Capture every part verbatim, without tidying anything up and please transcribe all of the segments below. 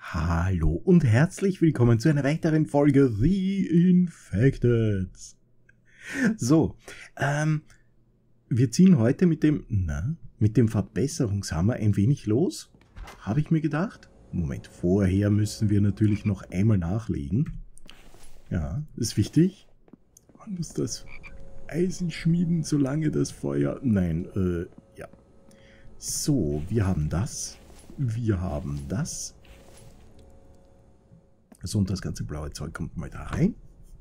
Hallo und herzlich willkommen zu einer weiteren Folge The Infected. So, ähm, wir ziehen heute mit dem, na, mit dem Verbesserungshammer ein wenig los, habe ich mir gedacht. Moment, vorher müssen wir natürlich noch einmal nachlegen. Ja, ist wichtig. Man muss das Eisen schmieden, solange das Feuer... Nein, äh, ja. So, wir haben das. Wir haben das. So, und das ganze blaue Zeug kommt mal da rein.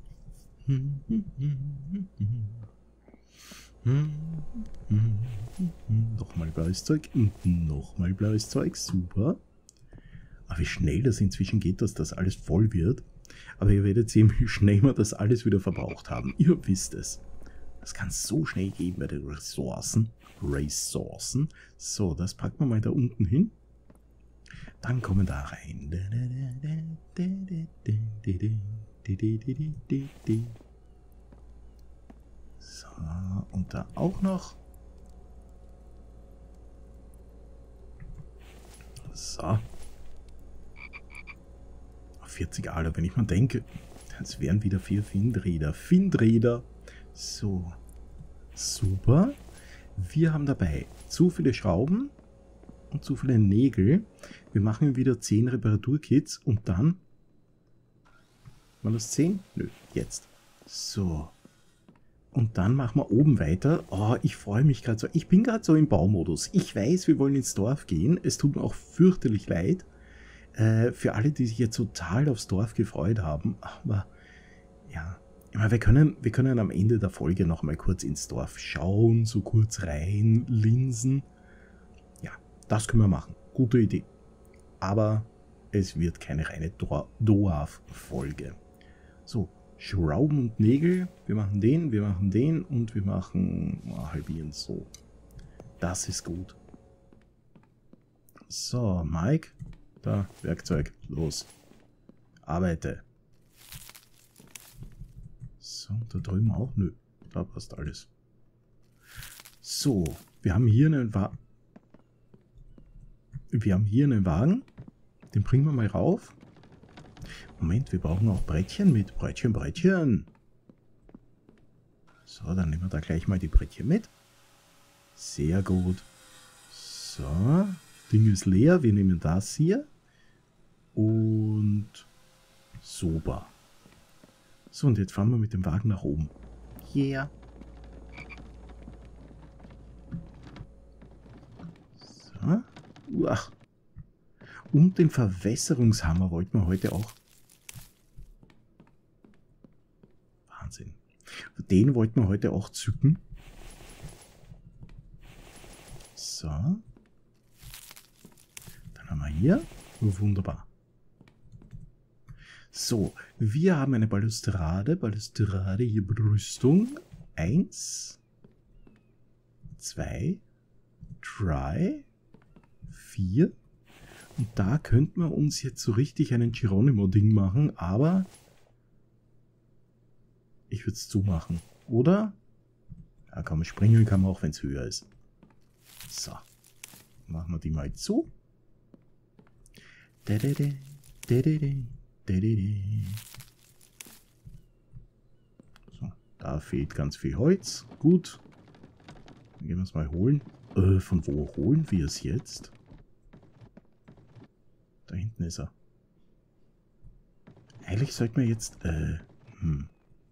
Nochmal blaues Zeug und nochmal blaues Zeug. Super. Aber wie schnell das inzwischen geht, dass das alles voll wird. Aber ihr werdet sehen, wie schnell wir das alles wieder verbraucht haben. Ihr wisst es. Das kann so schnell gehen bei den Ressourcen. Ressourcen. So, das packen wir mal da unten hin. Dann kommen da rein. So, und da auch noch. So. vierzig Alu, wenn ich mal denke, das wären wieder vier Windräder. Windräder. So. Super. Wir haben dabei zu viele Schrauben und zu viele Nägel. Wir machen wieder zehn Reparaturkits und dann... War das zehn? Nö, jetzt. So. Und dann machen wir oben weiter. Oh, ich freue mich gerade so. Ich bin gerade so im Baumodus. Ich weiß, wir wollen ins Dorf gehen. Es tut mir auch fürchterlich leid. Äh, für alle, die sich jetzt total aufs Dorf gefreut haben. Aber ja, wir können, wir können am Ende der Folge noch mal kurz ins Dorf schauen, so kurz rein, linsen. Ja, das können wir machen. Gute Idee. Aber es wird keine reine Dorf-Folge. So, Schrauben und Nägel. Wir machen den, wir machen den und wir machen oh, halbieren so. Das ist gut. So, Mike. Da, Werkzeug. Los. Arbeite. So, da drüben auch? Nö. Da passt alles. So, wir haben hier einen Wagen. Wir haben hier einen Wagen. Den bringen wir mal rauf. Moment, wir brauchen auch Brettchen mit. Brettchen, Brettchen. So, dann nehmen wir da gleich mal die Brettchen mit. Sehr gut. So, Ding ist leer. Wir nehmen das hier. Und super. So, und jetzt fahren wir mit dem Wagen nach oben. Yeah. So. Uah. Und den Verwässerungshammer wollten wir heute auch. Wahnsinn. Den wollten wir heute auch zücken. So. Dann haben wir hier. Wunderbar. So, wir haben eine Balustrade. Balustrade, hier Brüstung. Eins. Zwei. Drei. Vier. Und da könnten wir uns jetzt so richtig einen Geronimo-Ding machen, aber ich würde es zumachen, oder? Ja komm, springen kann man auch, wenn es höher ist. So, machen wir die mal zu. So, da fehlt ganz viel Holz. Gut. Dann gehen wir es mal holen. Äh, von wo holen wir es jetzt? Da hinten ist er. Eigentlich sollten wir jetzt, äh, hm.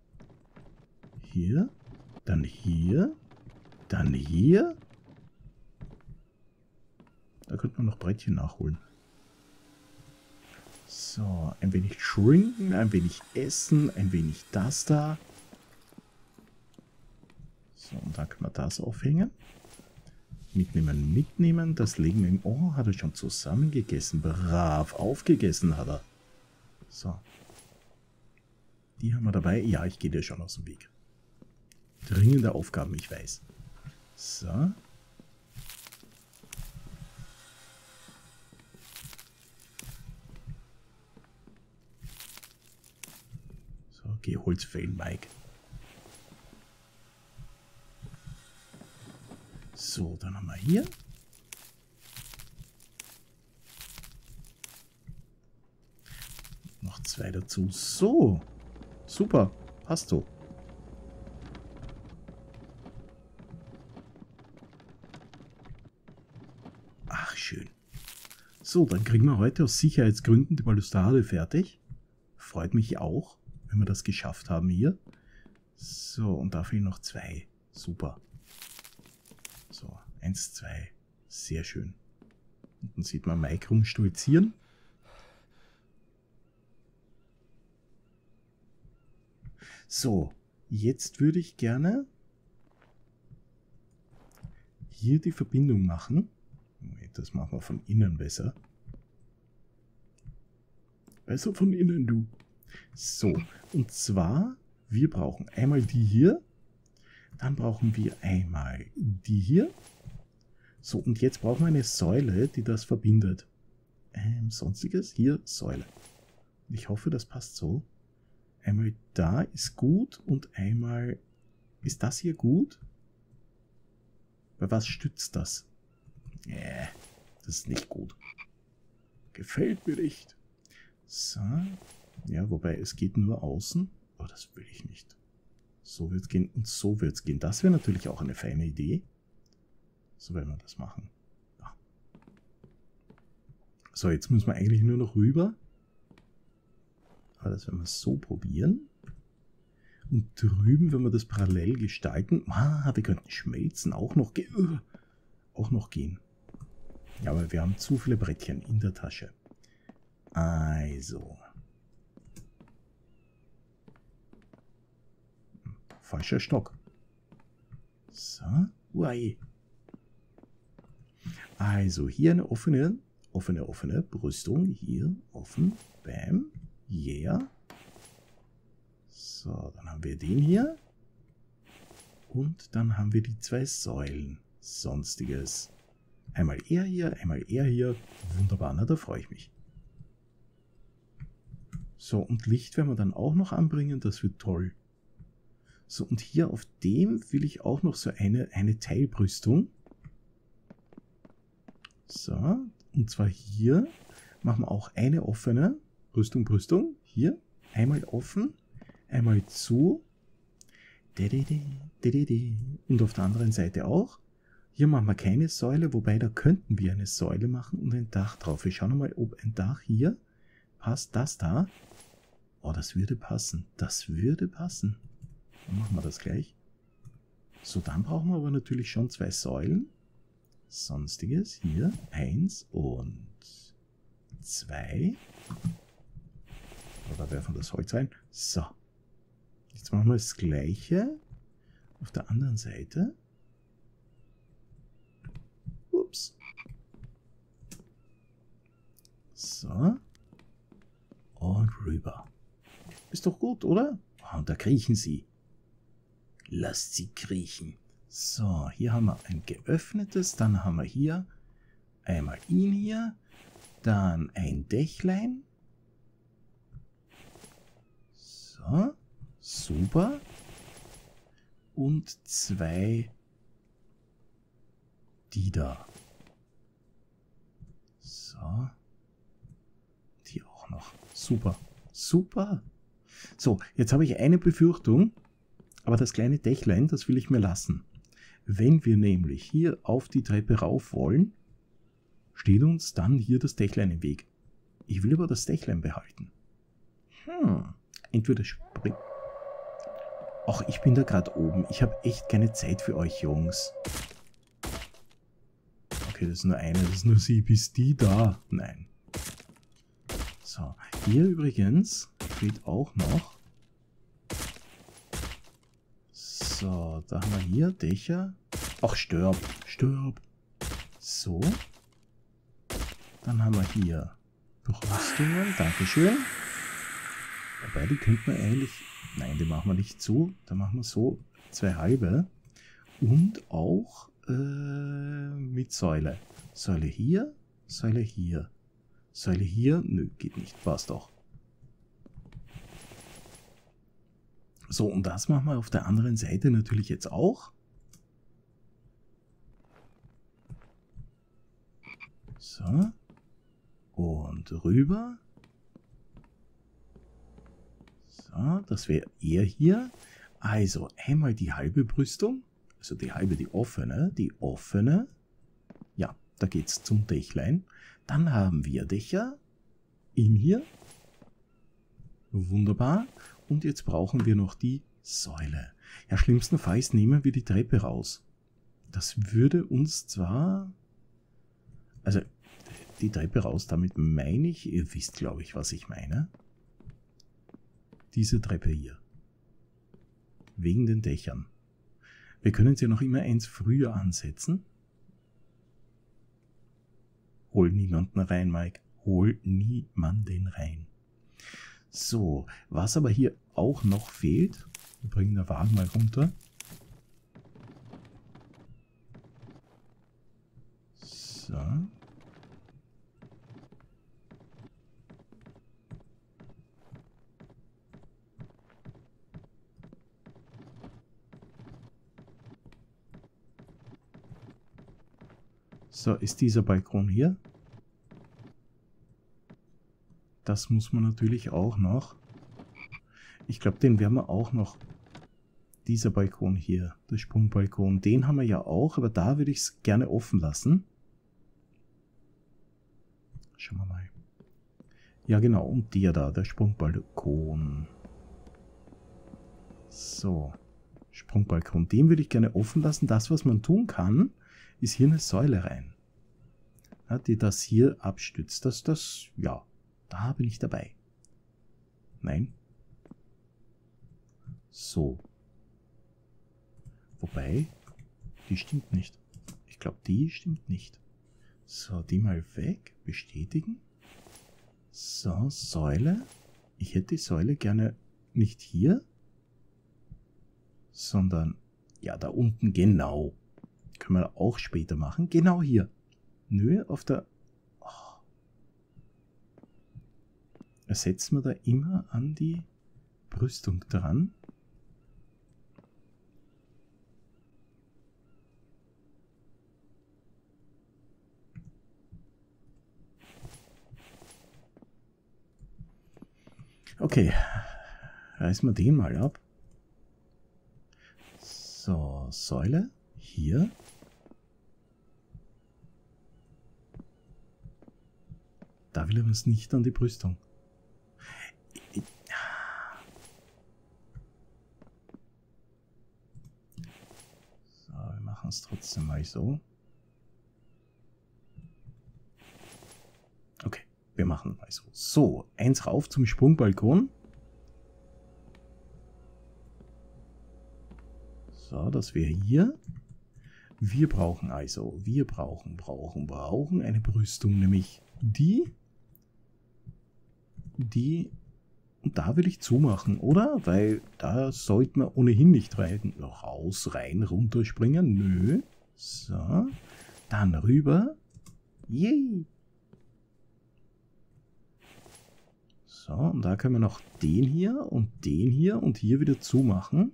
Hier, dann hier, dann hier. Da könnte man noch Brettchen nachholen. So, ein wenig schrinken, ein wenig essen, ein wenig das da. So, und dann können wir das aufhängen. Mitnehmen, mitnehmen. Das legen wir im... Oh, hat er schon zusammen gegessen. Brav, aufgegessen hat er. So. Die haben wir dabei. Ja, ich gehe dir schon aus dem Weg. Dringende Aufgaben, ich weiß. So. So, geh Holz fällen, Mike. So, dann haben wir hier. zwei dazu. So. Super. Passt so. Ach, schön. So, dann kriegen wir heute aus Sicherheitsgründen die Balustrade fertig. Freut mich auch, wenn wir das geschafft haben hier. So, und da fehlen noch zwei. Super. So, eins, zwei. Sehr schön. Und dann sieht man Mike rumstolzieren. So, jetzt würde ich gerne hier die Verbindung machen. Das machen wir von innen besser. Besser von innen, du. So, und zwar, wir brauchen einmal die hier. Dann brauchen wir einmal die hier. So, und jetzt brauchen wir eine Säule, die das verbindet. Ähm, sonstiges, hier, Säule. Ich hoffe, das passt so. Einmal da ist gut und einmal... Ist das hier gut? Bei was stützt das? Nee, das ist nicht gut. Gefällt mir nicht. So. Ja, wobei es geht nur außen. Oh, das will ich nicht. So wird es gehen und so wird es gehen. Das wäre natürlich auch eine feine Idee. So werden wir das machen. Ja. So, jetzt müssen wir eigentlich nur noch rüber. Aber das werden wir so probieren. Und drüben, wenn wir das parallel gestalten. Ah, wir könnten schmelzen. Auch noch, ge uh, auch noch gehen. Ja, aber wir haben zu viele Brettchen in der Tasche. Also. Falscher Stock. So. Uai. Also hier eine offene, offene, offene Brüstung. Hier offen. Bam. Yeah. So, dann haben wir den hier. Und dann haben wir die zwei Säulen. Sonstiges. Einmal er hier, einmal er hier. Wunderbar, na, da freue ich mich. So, und Licht werden wir dann auch noch anbringen. Das wird toll. So, und hier auf dem will ich auch noch so eine, eine Teilbrüstung. So, und zwar hier machen wir auch eine offene Brüstung, Brüstung. Hier, einmal offen, einmal zu. Und auf der anderen Seite auch. Hier machen wir keine Säule, wobei da könnten wir eine Säule machen und ein Dach drauf. Wir schauen mal, ob ein Dach hier passt. Das da. Oh, das würde passen. Das würde passen. Dann machen wir das gleich. So, dann brauchen wir aber natürlich schon zwei Säulen. Sonstiges. Hier. Eins und zwei. Oder werfen wir das Holz ein. So. Jetzt machen wir das Gleiche auf der anderen Seite. Ups. So. Und rüber. Ist doch gut, oder? Oh, und da kriechen sie. Lasst sie kriechen. So, hier haben wir ein geöffnetes. Dann haben wir hier einmal ihn hier. Dann ein Dächlein. So. Super. Und zwei die da. So. Die auch noch. Super. Super. So, jetzt habe ich eine Befürchtung, aber das kleine Dächlein, das will ich mir lassen. Wenn wir nämlich hier auf die Treppe rauf wollen, steht uns dann hier das Dächlein im Weg. Ich will aber das Dächlein behalten. Hm. Entweder springt... Ach, ich bin da gerade oben. Ich habe echt keine Zeit für euch, Jungs. Okay, das ist nur eine, das ist nur sie. Bis die da? Nein. So, hier übrigens fehlt auch noch. So, da haben wir hier Dächer. Ach, stirb, stirb. So. Dann haben wir hier Brüstungen. Dankeschön. Wobei, die könnten wir eigentlich... Nein, die machen wir nicht zu. Da machen wir so zwei halbe. Und auch äh, mit Säule. Säule hier, Säule hier. Säule hier. Nö, geht nicht. Passt doch. So, und das machen wir auf der anderen Seite natürlich jetzt auch. So. Und rüber. So, das wäre er hier. Also einmal die halbe Brüstung, also die halbe, die offene, die offene. Ja, da geht es zum Dächlein. Dann haben wir Dächer. Ihn hier. Wunderbar. Und jetzt brauchen wir noch die Säule. Ja, schlimmstenfalls nehmen wir die Treppe raus. Das würde uns zwar... Also, die Treppe raus, damit meine ich, ihr wisst, glaube ich, was ich meine. Diese Treppe hier. Wegen den Dächern. Wir können sie noch immer eins früher ansetzen. Hol niemanden rein, Mike. Hol niemanden rein. So, was aber hier auch noch fehlt, wir bringen den Wagen mal runter. So. So, ist dieser Balkon hier? Das muss man natürlich auch noch. Ich glaube, den werden wir auch noch. Dieser Balkon hier, der Sprungbalkon, den haben wir ja auch, aber da würde ich es gerne offen lassen. Schauen wir mal. Ja genau, und der da, der Sprungbalkon. So, Sprungbalkon, den würde ich gerne offen lassen. Das, was man tun kann, ist hier eine Säule rein. Ja, die das hier abstützt. Das, das, ja, da bin ich dabei. Nein. So. Wobei, die stimmt nicht. Ich glaube, die stimmt nicht. So, die mal weg. Bestätigen. So, Säule. Ich hätte die Säule gerne nicht hier, sondern, ja, da unten genau. Können wir auch später machen. Genau hier. Nö, auf der... Oh. Ersetzen wir da immer an die Brüstung dran. Okay, reißen wir den mal ab. So, Säule, hier. Da will er uns nicht an die Brüstung. So, wir machen es trotzdem mal so. Okay. Wir machen mal so. So, eins rauf zum Sprungbalkon. So, das wäre hier. Wir brauchen also, wir brauchen, brauchen, brauchen eine Brüstung, nämlich die, die, und da will ich zumachen, oder? Weil da sollten wir ohnehin nicht rein, raus, rein, runter springen. Nö. So, dann rüber. Yay. So, und da können wir noch den hier und den hier und hier wieder zumachen.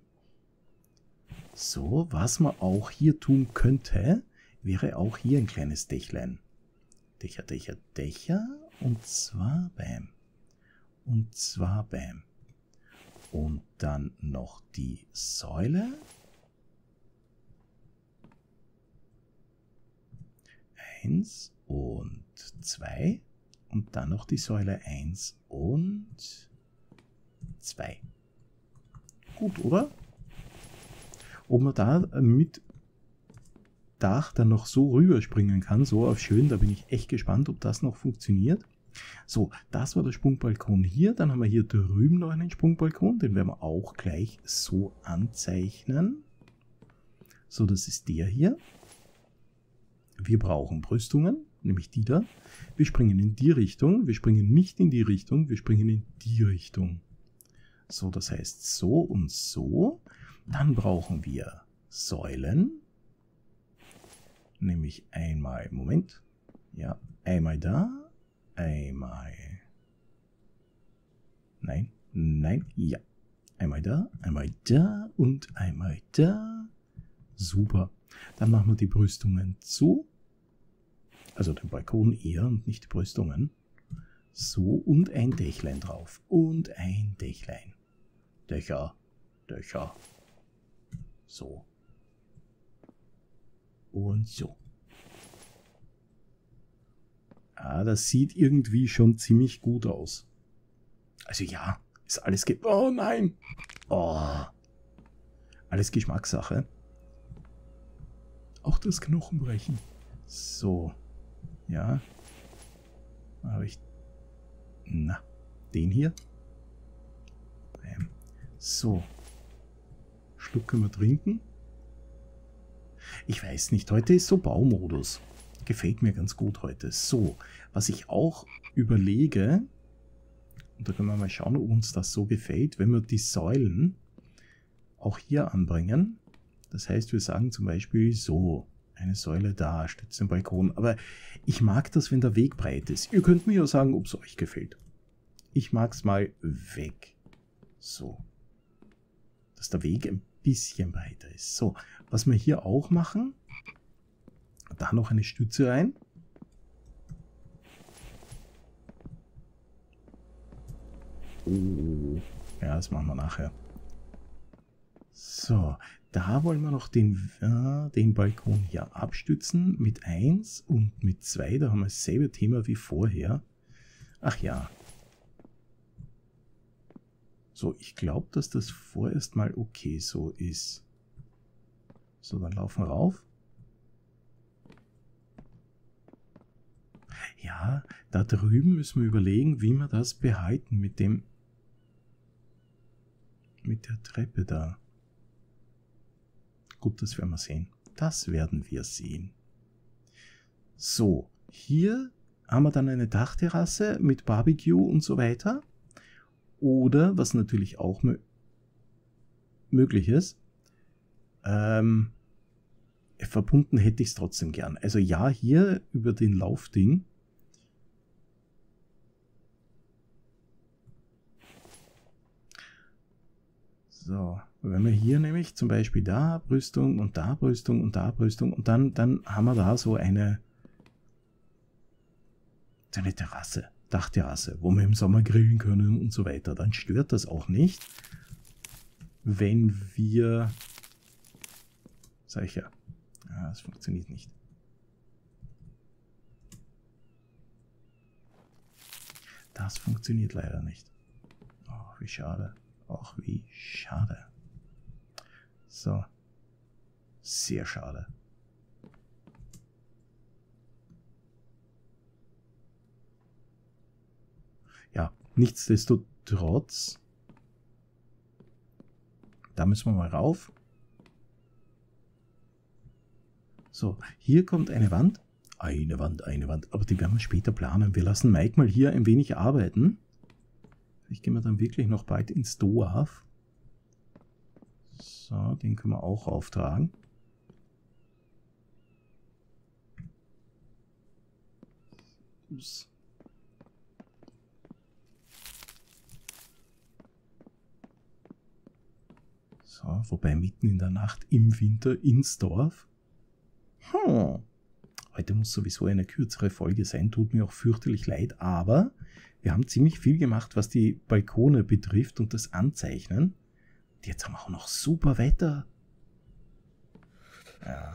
So, was man auch hier tun könnte, wäre auch hier ein kleines Dächlein. Dächer, Dächer, Dächer und zwar bam. Und zwar bam. Und dann noch die Säule. Eins und zwei. Und dann noch die Säule eins und zwei. Gut, oder? Ob man da mit Dach dann noch so rüberspringen kann, so auf schön, da bin ich echt gespannt, ob das noch funktioniert. So, das war der Sprungbalkon hier. Dann haben wir hier drüben noch einen Sprungbalkon, den werden wir auch gleich so anzeichnen. So, das ist der hier. Wir brauchen Brüstungen, nämlich die da. Wir springen in die Richtung, wir springen nicht in die Richtung, wir springen in die Richtung. So, das heißt so und so. Dann brauchen wir Säulen. Nämlich einmal, Moment, ja, einmal da, einmal, nein, nein, ja, einmal da, einmal da und einmal da. Super. Dann machen wir die Brüstungen zu. Also den Balkon eher und nicht die Brüstungen. So, und ein Dächlein drauf. Und ein Dächlein. Dächer, Dächer. So. Und so. Ah, das sieht irgendwie schon ziemlich gut aus. Also ja, ist alles ge... Oh nein! Oh. Alles Geschmackssache. Auch das Knochenbrechen. So. Ja. Habe ich... Na, den hier. Ähm. So. Schluck können wir trinken. Ich weiß nicht, heute ist so Baumodus. Gefällt mir ganz gut heute. So, was ich auch überlege, und da können wir mal schauen, ob uns das so gefällt, wenn wir die Säulen auch hier anbringen. Das heißt, wir sagen zum Beispiel so, eine Säule da, stützt den Balkon. Aber ich mag das, wenn der Weg breit ist. Ihr könnt mir ja sagen, ob es euch gefällt. Ich mag es mal weg. So. Dass der Weg ein bisschen breiter ist. So, was wir hier auch machen, da noch eine Stütze rein. Oh. Ja, das machen wir nachher. So, da wollen wir noch den, äh, den Balkon hier abstützen mit eins und mit zwei. Da haben wir dasselbe Thema wie vorher. Ach ja. So, ich glaube, dass das vorerst mal okay so ist. So, dann laufen wir rauf. Ja, da drüben müssen wir überlegen, wie wir das behalten mit dem, mit der Treppe da. Gut, das werden wir sehen. Das werden wir sehen. So, hier haben wir dann eine Dachterrasse mit Barbecue und so weiter. Oder, was natürlich auch mö möglich ist, ähm, verbunden hätte ich es trotzdem gern. Also ja, hier über den Laufding. So, wenn wir hier nämlich zum Beispiel da Brüstung und da Brüstung und da Brüstung und dann, dann haben wir da so eine, so eine Terrasse, Dachterrasse, wo wir im Sommer grillen können und so weiter. Dann stört das auch nicht, wenn wir, sag ich ja, ja, das funktioniert nicht. Das funktioniert leider nicht. Oh, wie schade. Ach, wie schade. So. Sehr schade. Ja, nichtsdestotrotz. Da müssen wir mal rauf. So, hier kommt eine Wand. Eine Wand, eine Wand. Aber die werden wir später planen. Wir lassen Mike mal hier ein wenig arbeiten. Ich gehe mal dann wirklich noch bald ins Dorf. So, den können wir auch auftragen. Ups. So, wobei mitten in der Nacht im Winter ins Dorf. Hm. Heute muss sowieso eine kürzere Folge sein, tut mir auch fürchterlich leid, aber wir haben ziemlich viel gemacht, was die Balkone betrifft und das Anzeichnen. Und jetzt haben wir auch noch super Wetter. Ja.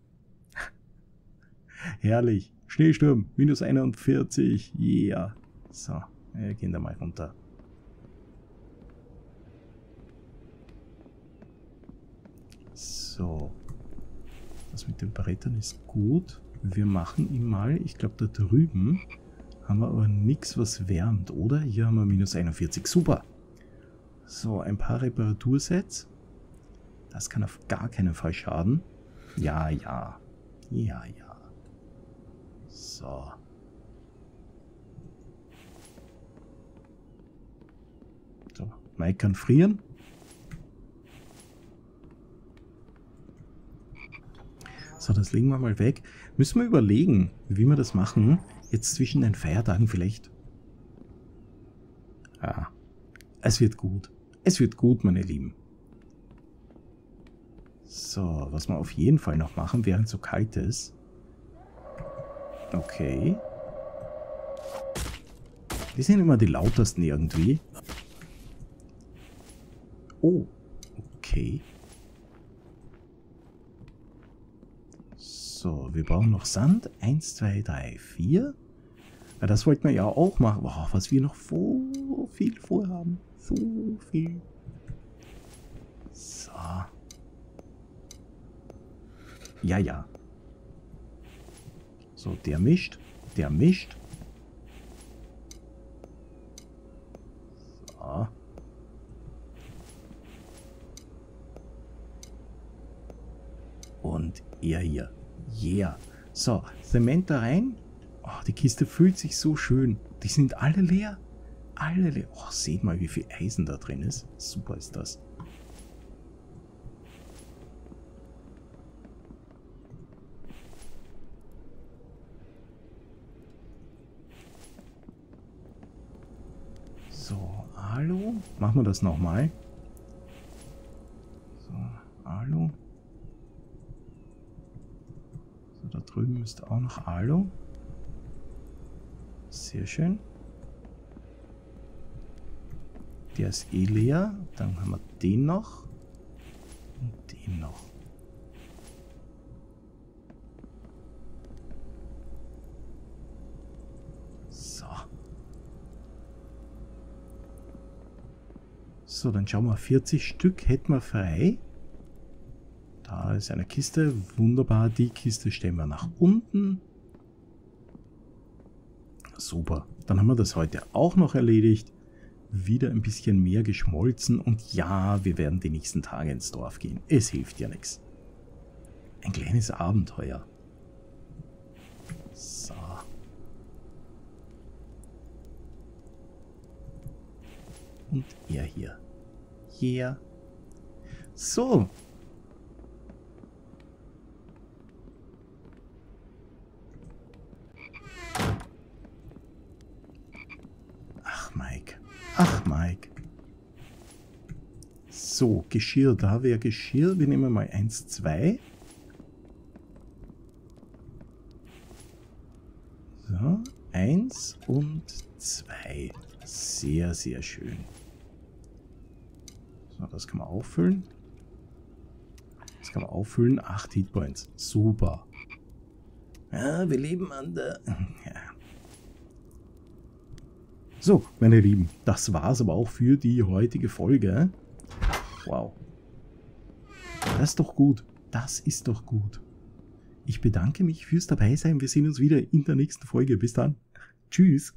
Herrlich. Schneesturm, minus einundvierzig. Yeah. So, wir gehen da mal runter. So. Das mit den Brettern ist gut. Wir machen ihn mal, ich glaube da drüben haben wir aber nichts, was wärmt, oder? Hier haben wir minus einundvierzig. Super. So, ein paar Reparatursets. Das kann auf gar keinen Fall schaden. Ja, ja. Ja, ja. So. So, Mike kann frieren. So, das legen wir mal weg. Müssen wir überlegen, wie wir das machen. Jetzt zwischen den Feiertagen vielleicht. Ja, es wird gut. Es wird gut, meine Lieben. So, was wir auf jeden Fall noch machen, während es so kalt ist. Okay. Die sind immer die lautesten irgendwie. Oh, okay. So, wir brauchen noch Sand. Eins, zwei, drei, vier. Ja, das wollten wir ja auch machen. Wow, was wir noch so viel vorhaben. So viel. So. Ja, ja. So, der mischt. Der mischt. So. Und er hier. Yeah. So, Zement da rein. Oh, die Kiste fühlt sich so schön. Die sind alle leer. Alle leer. Oh, seht mal, wie viel Eisen da drin ist. Super ist das. So, Alu. Machen wir das nochmal. So, Alu. So, da drüben müsste auch noch Alu. Sehr schön. Der ist eh leer. Dann haben wir den noch. Und den noch. So. So, dann schauen wir. vierzig Stück hätten wir frei. Da ist eine Kiste. Wunderbar. Die Kiste stellen wir nach unten. Super. Dann haben wir das heute auch noch erledigt. Wieder ein bisschen mehr geschmolzen. Und ja, wir werden die nächsten Tage ins Dorf gehen. Es hilft ja nichts. Ein kleines Abenteuer. So. Und er hier. Yeah. So. Ach, Mike. Ach, Mike. So, Geschirr. Da wäre Geschirr. Wir nehmen mal eins, zwei. So, eins und zwei. Sehr, sehr schön. So, das kann man auffüllen. Das kann man auffüllen. acht Hitpoints. Super. Ja, wir leben an der... Ja. So, meine Lieben, das war's aber auch für die heutige Folge. Wow. Das ist doch gut. Das ist doch gut. Ich bedanke mich fürs Dabeisein. Wir sehen uns wieder in der nächsten Folge. Bis dann. Tschüss.